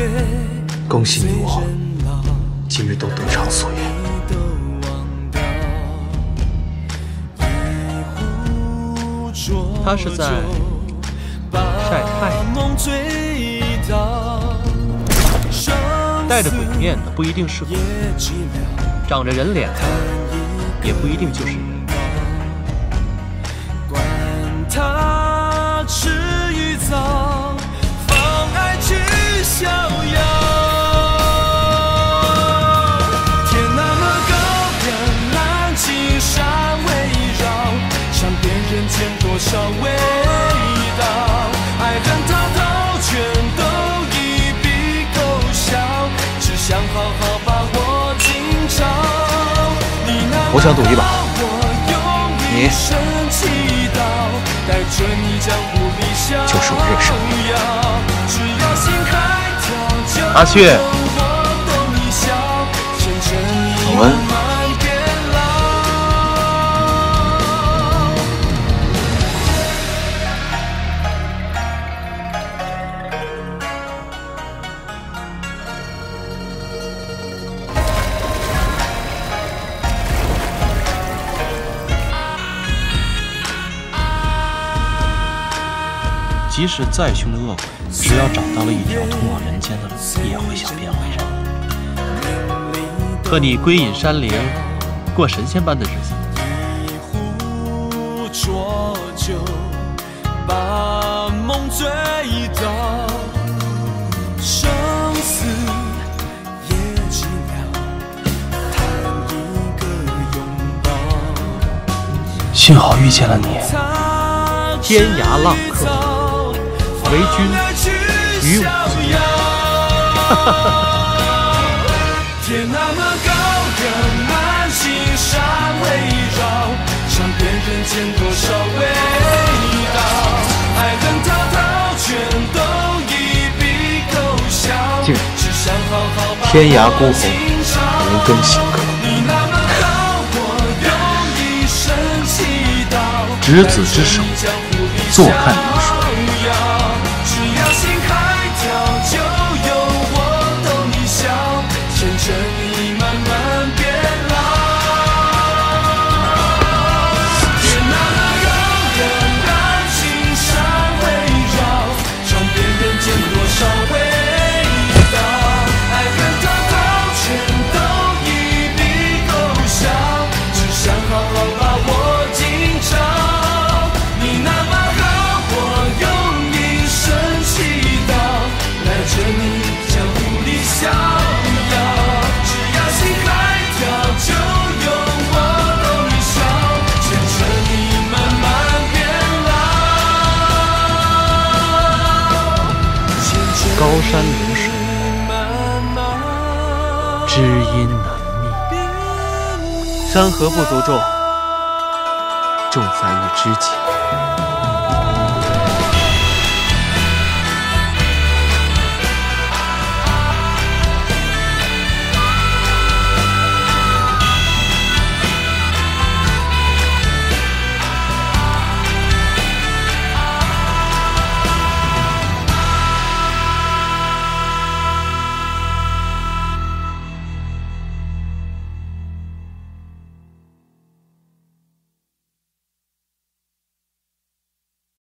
恭喜你我今日都得偿所愿。 他是在晒太阳。戴着鬼面的不一定是鬼，长着人脸的也不一定就是人。 管他迟与早，放爱去逍遥。天那么高，两岸青山围绕，尝遍人间多少味道，爱恨滔滔全都一笔勾销，只想好好把握今朝。 我想赌一把，你就是我认识的阿旭， 永恩。 即使再凶的恶鬼，只要找到了一条通往人间的路，也会想变回人。和你归隐山林，过神仙般的日子。 一壶浊酒，把梦醉倒，生死也寂寥，谈一个拥抱。 幸好遇见了你， 天涯浪客。为君与我最遥。 天那么高，两岸青山围绕，尝遍人间多少味道，爱恨滔滔全都一笔勾销。只想好好把天涯孤鸿，无根行客。执子之手，坐看云水。 高山流水，知音难觅。 山河不足重，重在遇知己。